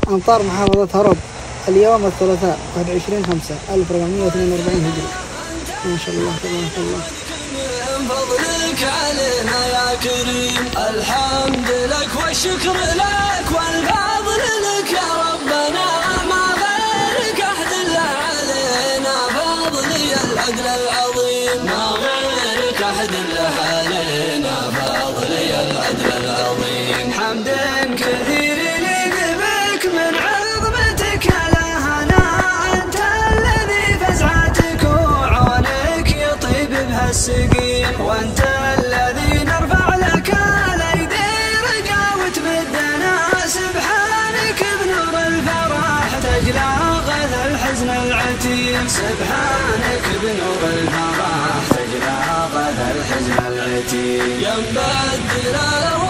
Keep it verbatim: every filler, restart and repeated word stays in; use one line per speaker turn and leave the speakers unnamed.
أمطار محافظة هرب اليوم الثلاثاء واحد وعشرين خمسة ألف وأربعمائة واثنين وأربعين هجري. ما شاء الله تبارك الله.
من فضلك علينا يا كريم، الحمد لك والشكر لك والفضل لك يا ربنا، ما غيرك أحد له علينا فضلي العدل العظيم، ما غيرك أحد له علينا فضلي العدل العظيم. حمد كثير يليق بك من عظمتك لهنا، أنت الذي فزعتك وعونك يطيب بها السقيم، وأنت الذي نرفع لك الأيدي رجا وتمدنا، سبحانك بنور الفرح تجلى غذا الحزن العتيم، سبحانك بنور الفرح تجلى غذا الحزن العتيم. يا مبدل